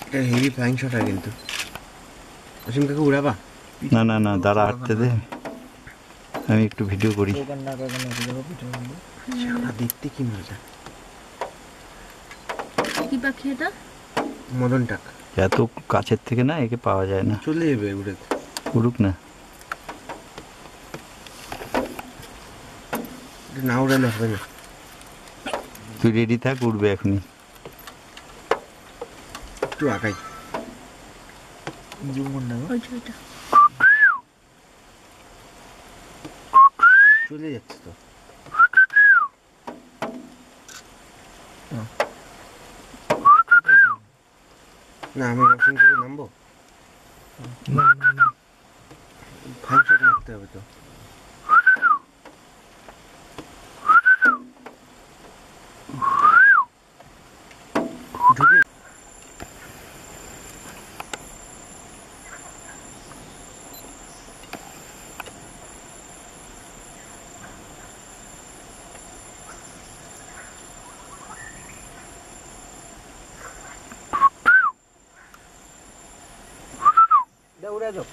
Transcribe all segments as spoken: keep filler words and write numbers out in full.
এটা heavy flying shot হয় কিন্তু। অসীম কাকু উড়াবা? না না না, দাঁড়া আটতে দে, আমি একটু ভিডিও করি। দেখতে কি মজা। কি পাখি এটা? মদন টাক। এত কাছের থেকে না একে পাওয়া যায় না। চলে যাবে উড়ে, উড়ুক না, না উড়ালে হবে না। তুই রেডি থাক, উঠবে এখনই। একটু আগাই চলে যাচ্ছে তো। না আমি অসীম কাকু নামবো, ফ্লাইং শট মারতে হবে তো। ঢুকে উড়ে যাও।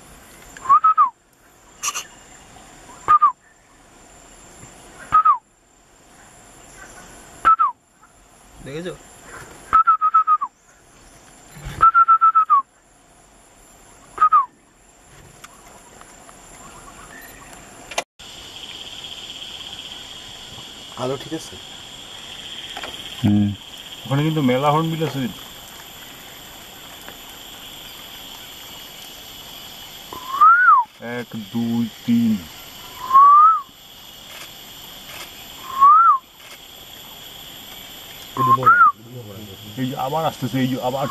দেখেছো? আলো ঠিক আছে? হুম, ওখানে কিন্তু মেলা হর্নবিল আছে। এক দুই তিন, এই যে আবার আসতেছে, এই যে আবার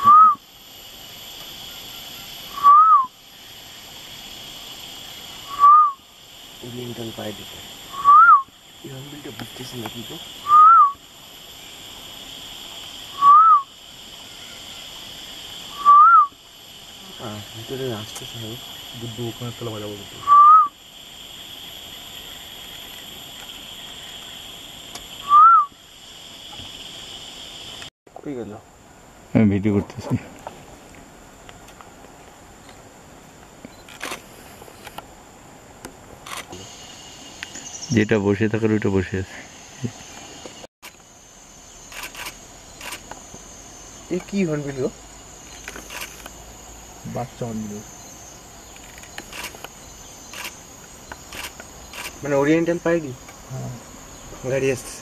ওরিয়েন্টাল পায়ে দিতে এই হর্নবিলটা বুঝতেছি না কিন্তু। ভিতরে আসতেছে না, বুদ্ধ ওখানে তলা বাজাবো। কই গেল? আমি ভিডিও করতেছি। যেটা বসে থাকার ওইটা বসে আছে। এ কি হর্নবিল গো? বাচ্চা হর্নবিল, মানে ওরিয়েন্টাল পাইডি। গাড়ি আসছে।